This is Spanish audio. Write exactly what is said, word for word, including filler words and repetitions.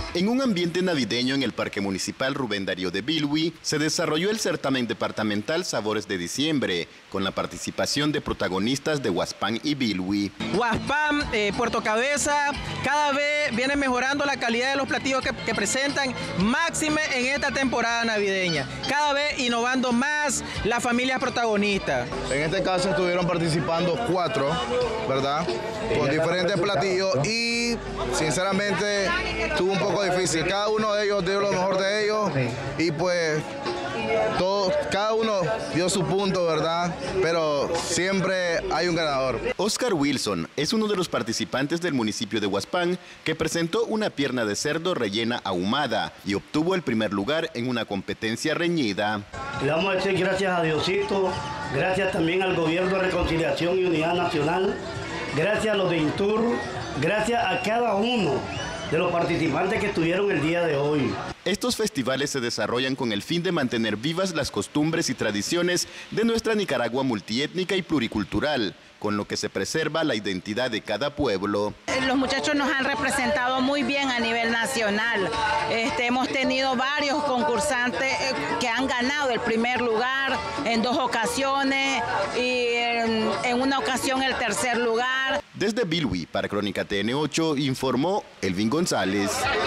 En un ambiente navideño en el Parque Municipal Rubén Darío de Bilwi, se desarrolló el certamen departamental Sabores de Diciembre, con la participación de protagonistas de Huaspán y Bilwi. Huaspán, eh, Puerto Cabeza, cada vez viene mejorando la calidad de los platillos que, que presentan, máxime en esta temporada navideña. Cada vez innovando más las familias protagonistas. En este caso estuvieron participando cuatro, ¿verdad? Con diferentes platillos y sinceramente estuvo un poco difícil. Cada uno de ellos dio lo mejor de ellos y pues todo, cada uno dio su punto, ¿verdad? Pero siempre hay un ganador. Oscar Wilson es uno de los participantes del municipio de Huaspán que presentó una pierna de cerdo rellena ahumada y obtuvo el primer lugar en una competencia reñida. Le vamos a decir gracias a Diosito, gracias también al Gobierno de Reconciliación y Unidad Nacional, gracias a los de Intur, gracias a cada uno de los participantes que estuvieron el día de hoy. Estos festivales se desarrollan con el fin de mantener vivas las costumbres y tradiciones de nuestra Nicaragua multiétnica y pluricultural, con lo que se preserva la identidad de cada pueblo. Los muchachos nos han representado muy bien a nivel nacional. Este, hemos tenido varios concursantes que han ganado el primer lugar en dos ocasiones y en, en una ocasión el tercer lugar. Desde Bilwi, para Crónica T N ocho, informó Elvin González.